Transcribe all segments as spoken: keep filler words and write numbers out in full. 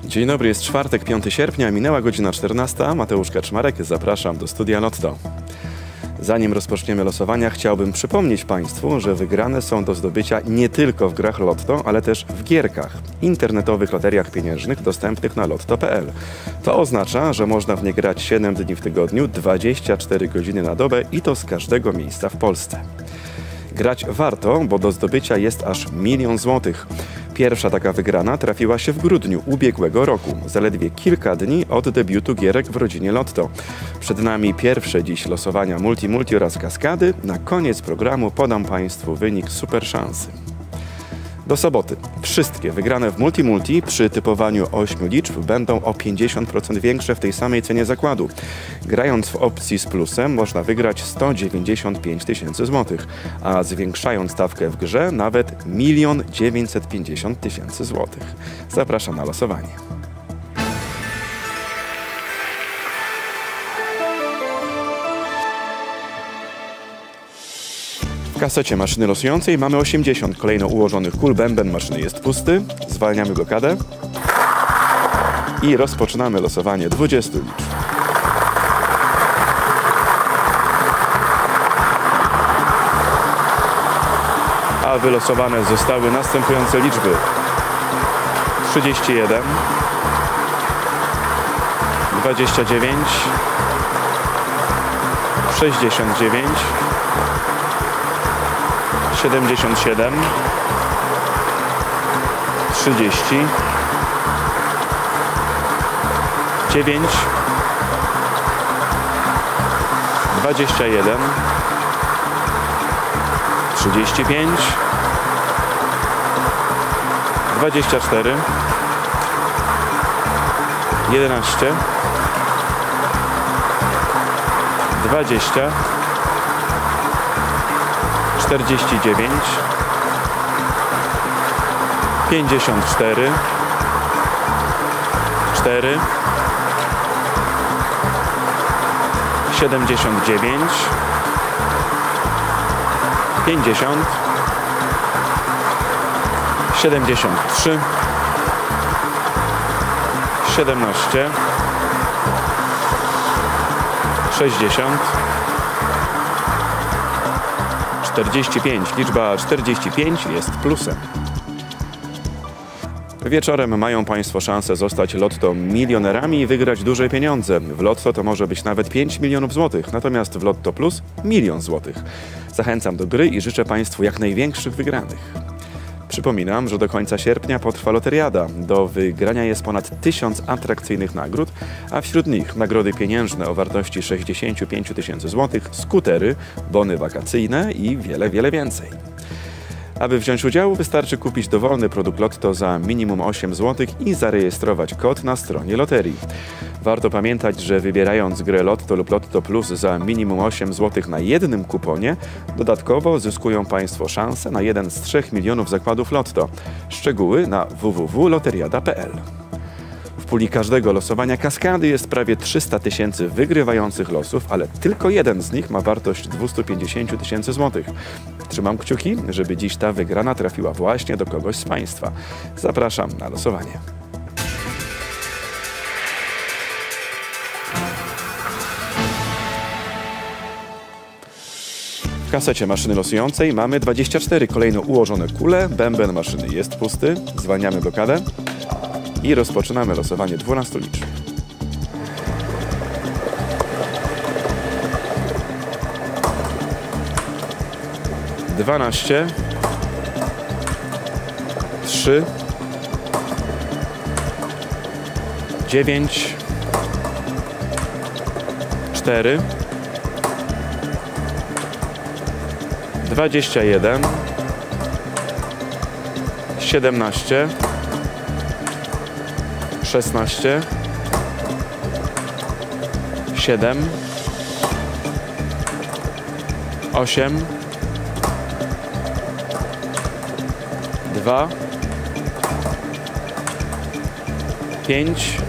Dzień dobry, jest czwartek, piątego sierpnia, minęła godzina czternasta. Mateusz Kaczmarek, zapraszam do studia Lotto. Zanim rozpoczniemy losowania, chciałbym przypomnieć Państwu, że wygrane są do zdobycia nie tylko w grach Lotto, ale też w gierkach, internetowych loteriach pieniężnych dostępnych na lotto kropka p l. To oznacza, że można w nie grać siedem dni w tygodniu, dwadzieścia cztery godziny na dobę i to z każdego miejsca w Polsce. Grać warto, bo do zdobycia jest aż milion złotych. Pierwsza taka wygrana trafiła się w grudniu ubiegłego roku, zaledwie kilka dni od debiutu gierek w rodzinie Lotto. Przed nami pierwsze dziś losowania Multi-Multi oraz Kaskady. Na koniec programu podam Państwu wynik super szansy. Do soboty. Wszystkie wygrane w Multi-Multi przy typowaniu ośmiu liczb będą o pięćdziesiąt procent większe w tej samej cenie zakładu. Grając w opcji z plusem można wygrać sto dziewięćdziesiąt pięć tysięcy złotych, a zwiększając stawkę w grze nawet milion dziewięćset pięćdziesiąt tysięcy złotych. Zapraszam na losowanie. W kasecie maszyny losującej mamy osiemdziesiąt kolejno ułożonych kul, bęben maszyny jest pusty, zwalniamy blokadę i rozpoczynamy losowanie dwudziestu liczb. A wylosowane zostały następujące liczby: trzydzieści jeden, dwadzieścia dziewięć, sześćdziesiąt dziewięć, siedemdziesiąt siedem, trzydzieści, dziewięć, dwadzieścia jeden, trzydzieści pięć, dwadzieścia cztery, jedenaście, dwadzieścia, czterdzieści dziewięć, pięćdziesiąt cztery, cztery, siedemdziesiąt dziewięć, pięćdziesiąt, siedemdziesiąt trzy, siedemnaście, sześćdziesiąt, czterdzieści pięć. Liczba czterdzieści pięć jest plusem. Wieczorem mają Państwo szansę zostać Lotto milionerami i wygrać duże pieniądze. W Lotto to może być nawet pięć milionów złotych, natomiast w Lotto Plus milion złotych. Zachęcam do gry i życzę Państwu jak największych wygranych. Przypominam, że do końca sierpnia potrwa loteriada. Do wygrania jest ponad tysiąc atrakcyjnych nagród, a wśród nich nagrody pieniężne o wartości sześćdziesiąt pięć tysięcy złotych, skutery, bony wakacyjne i wiele, wiele więcej. Aby wziąć udział, wystarczy kupić dowolny produkt Lotto za minimum osiem złotych i zarejestrować kod na stronie loterii. Warto pamiętać, że wybierając grę Lotto lub Lotto Plus za minimum osiem złotych na jednym kuponie, dodatkowo zyskują Państwo szansę na jeden z trzech milionów zakładów Lotto. Szczegóły na w w w kropka loteriada kropka p l. W puli każdego losowania Kaskady jest prawie trzysta tysięcy wygrywających losów, ale tylko jeden z nich ma wartość dwieście pięćdziesiąt tysięcy złotych. Trzymam kciuki, żeby dziś ta wygrana trafiła właśnie do kogoś z Państwa. Zapraszam na losowanie. W kasecie maszyny losującej mamy dwadzieścia cztery kolejno ułożone kule, bęben maszyny jest pusty, zwalniamy blokadę i rozpoczynamy losowanie dwunastu liczb. dwanaście, trzy, dziewięć, cztery, dwadzieścia jeden, siedemnaście, szesnaście, siedem, osiem, dwa, pięć,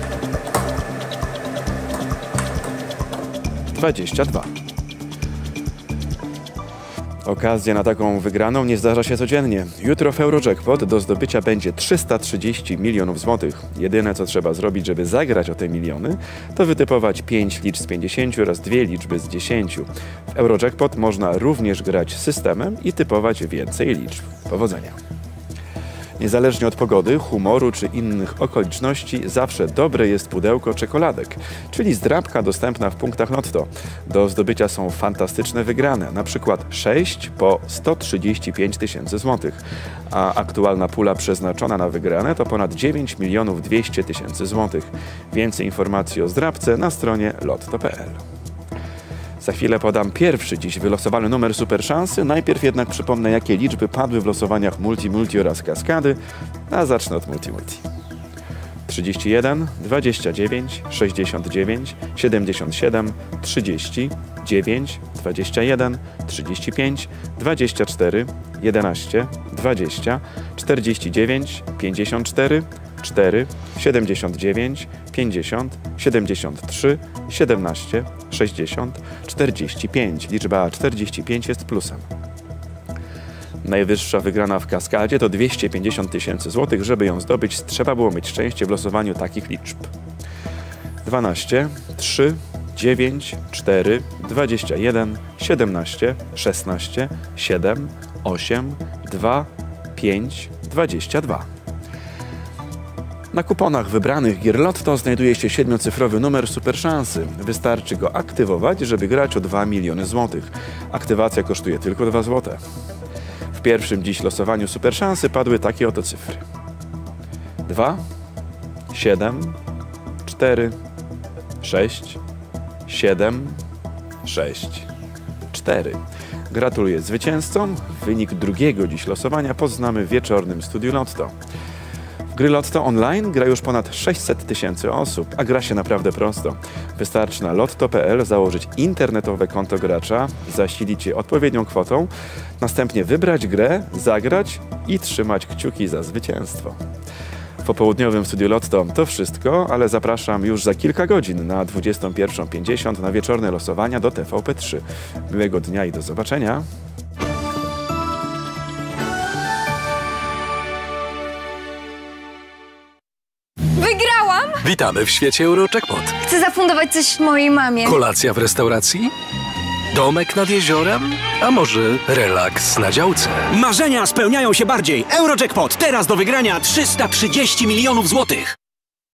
dwadzieścia dwa. Okazja na taką wygraną nie zdarza się codziennie. Jutro w Eurojackpot do zdobycia będzie trzysta trzydzieści milionów złotych. Jedyne, co trzeba zrobić, żeby zagrać o te miliony, to wytypować pięć liczb z pięćdziesięciu oraz dwie liczby z dziesięciu. W Eurojackpot można również grać systemem i typować więcej liczb. Powodzenia! Niezależnie od pogody, humoru czy innych okoliczności, zawsze dobre jest pudełko czekoladek, czyli zdrabka dostępna w punktach Lotto. Do zdobycia są fantastyczne wygrane, na przykład sześć po sto trzydzieści pięć tysięcy złotych, a aktualna pula przeznaczona na wygrane to ponad dziewięć milionów dwieście tysięcy złotych. Więcej informacji o zdrabce na stronie lotto kropka p l. Za chwilę podam pierwszy dziś wylosowany numer super szansy. Najpierw jednak przypomnę, jakie liczby padły w losowaniach Multi Multi oraz Kaskady, a zacznę od Multi Multi. trzydzieści jeden, dwadzieścia dziewięć, sześćdziesiąt dziewięć, siedemdziesiąt siedem, trzydzieści, dziewięć, dwadzieścia jeden, trzydzieści pięć, dwadzieścia cztery, jedenaście, dwadzieścia, czterdzieści dziewięć, pięćdziesiąt cztery, cztery, siedemdziesiąt dziewięć, pięćdziesiąt, siedemdziesiąt trzy, siedemnaście, sześćdziesiąt, czterdzieści pięć. Liczba czterdzieści pięć jest plusem. Najwyższa wygrana w Kaskadzie to dwieście pięćdziesiąt tysięcy złotych. Żeby ją zdobyć, trzeba było mieć szczęście w losowaniu takich liczb: dwanaście, trzy, dziewięć, cztery, dwadzieścia jeden, siedemnaście, szesnaście, siedem, osiem, dwa, pięć, dwadzieścia dwa. Na kuponach wybranych gier Lotto znajduje się siedmiocyfrowy numer super szansy. Wystarczy go aktywować, żeby grać o dwa miliony złotych. Aktywacja kosztuje tylko dwa złote. W pierwszym dziś losowaniu super szansy padły takie oto cyfry: dwa, siedem, cztery, sześć, siedem, sześć, cztery. Gratuluję zwycięzcom. Wynik drugiego dziś losowania poznamy w wieczornym studiu Lotto. W gry Lotto online gra już ponad sześćset tysięcy osób, a gra się naprawdę prosto. Wystarczy na lotto kropka p l założyć internetowe konto gracza, zasilić je odpowiednią kwotą, następnie wybrać grę, zagrać i trzymać kciuki za zwycięstwo. W popołudniowym studiu Lotto to wszystko, ale zapraszam już za kilka godzin na dwudziestą pierwszą pięćdziesiąt na wieczorne losowania do T V P trzy. Miłego dnia i do zobaczenia! Wygrałam! Witamy w świecie Eurojackpot. Chcę zafundować coś mojej mamie. Kolacja w restauracji? Domek nad jeziorem? A może relaks na działce? Marzenia spełniają się bardziej. Eurojackpot, teraz do wygrania trzysta trzydzieści milionów złotych.